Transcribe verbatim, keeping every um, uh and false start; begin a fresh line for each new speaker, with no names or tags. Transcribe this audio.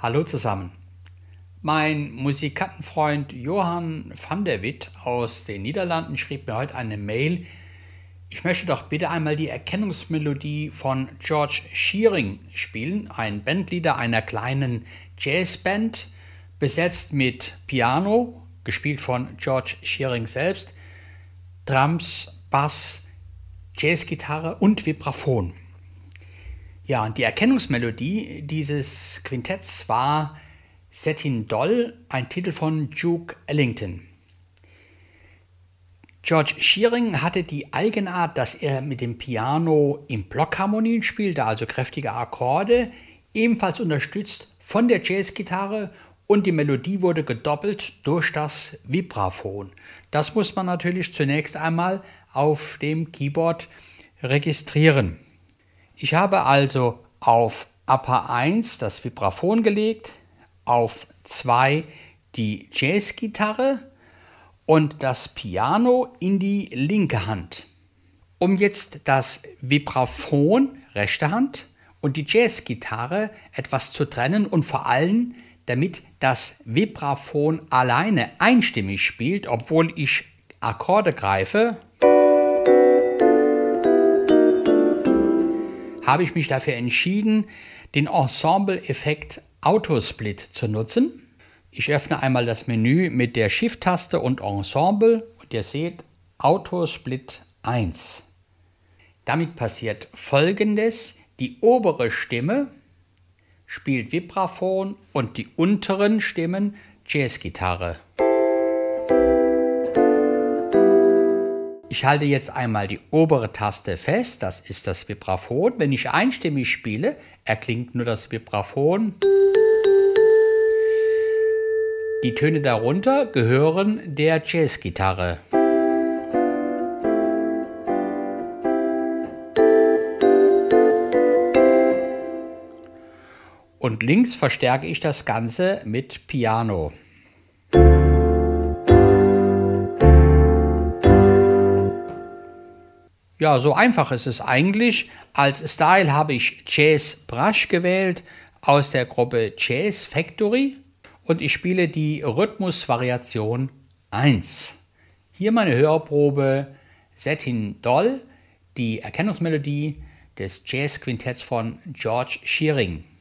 Hallo zusammen. Mein Musikantenfreund Johan van der Wit aus den Niederlanden schrieb mir heute eine Mail. Ich möchte doch bitte einmal die Erkennungsmelodie von George Shearing spielen, ein Bandleader einer kleinen Jazzband, besetzt mit Piano, gespielt von George Shearing selbst, Drums, Bass, Jazzgitarre und Vibraphon. Ja, und die Erkennungsmelodie dieses Quintetts war Settin Doll, ein Titel von Duke Ellington. George Shearing hatte die Eigenart, dass er mit dem Piano in Blockharmonien spielte, also kräftige Akkorde, ebenfalls unterstützt von der Jazzgitarre, und die Melodie wurde gedoppelt durch das Vibraphon. Das muss man natürlich zunächst einmal auf dem Keyboard registrieren. Ich habe also auf Upper eins das Vibraphon gelegt, auf zwei die Jazzgitarre und das Piano in die linke Hand. Um jetzt das Vibraphon, rechte Hand, und die Jazzgitarre etwas zu trennen und vor allem, damit das Vibraphon alleine einstimmig spielt, obwohl ich Akkorde greife, habe ich mich dafür entschieden, den Ensemble-Effekt Autosplit zu nutzen. Ich öffne einmal das Menü mit der Shift-Taste und Ensemble und ihr seht Autosplit eins. Damit passiert Folgendes: Die obere Stimme spielt Vibraphon und die unteren Stimmen Jazzgitarre. Ich halte jetzt einmal die obere Taste fest, das ist das Vibraphon. Wenn ich einstimmig spiele, erklingt nur das Vibraphon. Die Töne darunter gehören der Jazzgitarre. Und links verstärke ich das Ganze mit Piano. Ja, so einfach ist es eigentlich. Als Style habe ich Jazz Brush gewählt aus der Gruppe Jazz Factory und ich spiele die Rhythmusvariation eins. Hier meine Hörprobe Settin Doll, die Erkennungsmelodie des Jazzquintetts von George Shearing.